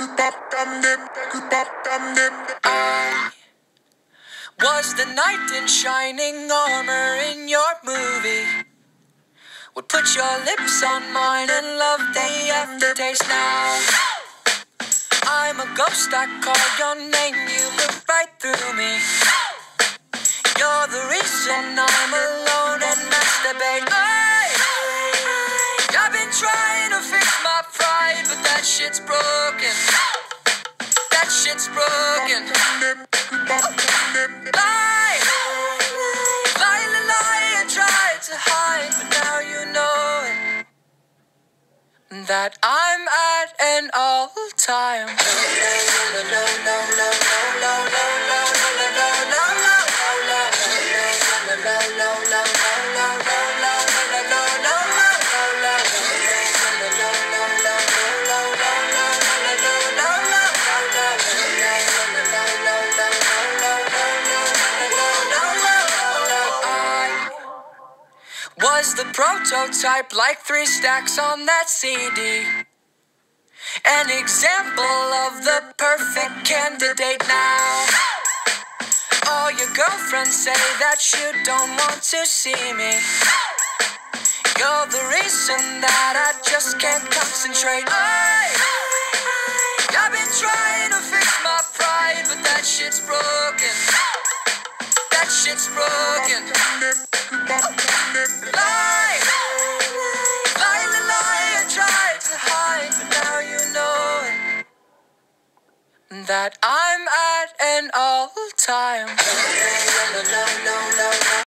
I was the knight in shining armor in your movie. Would put your lips on mine and love the aftertaste now. I'm a ghost, I call your name, you look right through me. You're the reason I'm alone and masturbate. I've been trying to fix my pride, but that shit's broken. That shit's broken. Lie, lie, lie, lie, I tried to hide, but now you know it. That I'm at an all-time. Was the prototype like 3 stacks on that CD? An example of the perfect candidate now. All your girlfriends say that you don't want to see me. You're the reason that I just can't concentrate. I've been trying to fix my pride, but that shit's broken. That shit's broken. Lie, lie, lie, lie, I tried to hide, but now you know it. That I'm at an all-time.